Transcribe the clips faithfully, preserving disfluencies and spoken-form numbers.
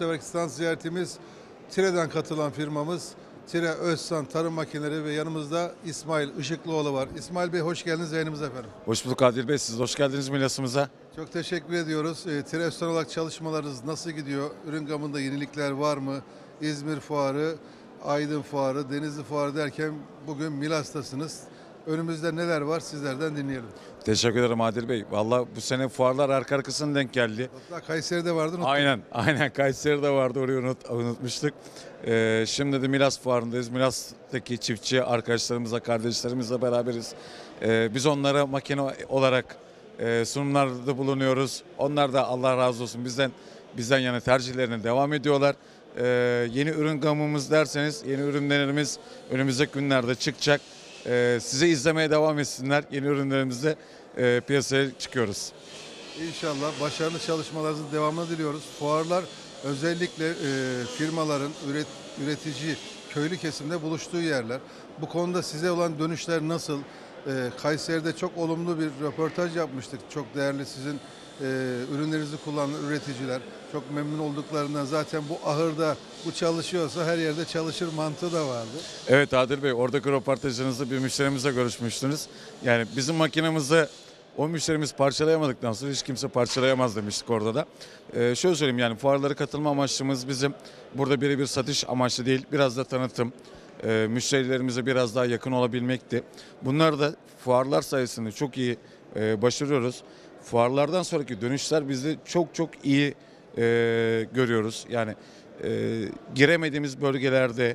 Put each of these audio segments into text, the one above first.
seferki stand ziyaretimiz Tire'den katılan firmamız Tire Özsan Tarım Makineleri ve yanımızda İsmail Işıklıoğlu var. İsmail Bey hoş geldiniz yayınımıza efendim. Hoş bulduk Adil Bey, siz hoş geldiniz Milas'ımıza. Çok teşekkür ediyoruz. E, Tire Özsan olarak çalışmalarınız nasıl gidiyor? Ürün gamında yenilikler var mı? İzmir Fuarı, Aydın Fuarı, Denizli Fuarı derken bugün Milas'tasınız. Önümüzde neler var sizlerden dinleyelim. Teşekkür ederim Adil Bey. Vallahi bu sene fuarlar arka arkasına denk geldi. Hatta Kayseri'de vardı. Unuttum. Aynen, aynen Kayseri'de vardı, orayı unut, unutmuştuk. Ee, şimdi de Milas Fuarı'ndayız. Milas'taki çiftçi arkadaşlarımızla, kardeşlerimizle beraberiz. Ee, biz onlara makine olarak e, sunumlarda bulunuyoruz. Onlar da Allah razı olsun bizden bizden yana tercihlerine devam ediyorlar. Ee, yeni ürün gamımız derseniz yeni ürünlerimiz önümüzdeki günlerde çıkacak. Ee, size izlemeye devam etsinler. Yeni ürünlerimizle e, piyasaya çıkıyoruz. İnşallah başarılı çalışmalarınızın devamını diliyoruz. Fuarlar özellikle e, firmaların üret, üretici köylü kesimde buluştuğu yerler. Bu konuda size olan dönüşler nasıl? E, Kayseri'de çok olumlu bir röportaj yapmıştık. Çok değerli sizin e, ürünlerinizi kullanan üreticiler. Çok memnun olduklarından zaten bu ahırda bu çalışıyorsa her yerde çalışır mantığı da vardı. Evet Adil Bey, oradaki röportajınızda bir müşterimizle görüşmüştünüz. Yani bizim makinemizi o müşterimiz parçalayamadıktan sonra hiç kimse parçalayamaz demiştik orada da. Ee, şöyle söyleyeyim, yani fuarlara katılma amaçlımız bizim burada birebir satış amaçlı değil, biraz da tanıtım. Ee, müşterilerimize biraz daha yakın olabilmekti. Bunlar da fuarlar sayesinde çok iyi e, başarıyoruz. Fuarlardan sonraki dönüşler bizde çok çok iyi e, görüyoruz. Yani e, giremediğimiz bölgelerde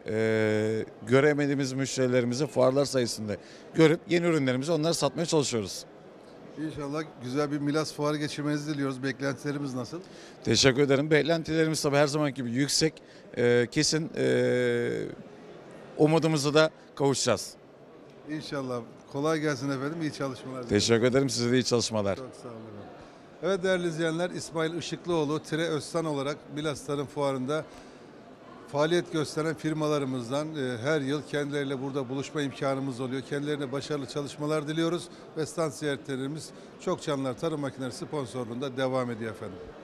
e, göremediğimiz müşterilerimizi fuarlar sayesinde görüp yeni ürünlerimizi onlara satmaya çalışıyoruz. İnşallah güzel bir Milas fuarı geçirmenizi diliyoruz. Beklentilerimiz nasıl? Teşekkür ederim. Beklentilerimiz tabii her zaman gibi yüksek. E, kesin e, umudumuza da kavuşacağız. İnşallah. Kolay gelsin efendim. İyi çalışmalar. Teşekkür ederim. Size de iyi çalışmalar. Çok sağ olun efendim. Evet değerli izleyenler, İsmail Işıklıoğlu Tire Özsan olarak Milas Tarım Fuarı'nda faaliyet gösteren firmalarımızdan e, her yıl kendileriyle burada buluşma imkanımız oluyor. Kendilerine başarılı çalışmalar diliyoruz ve stand ziyaretlerimiz Çok Canlılar Tarım Makineleri sponsorluğunda devam ediyor efendim.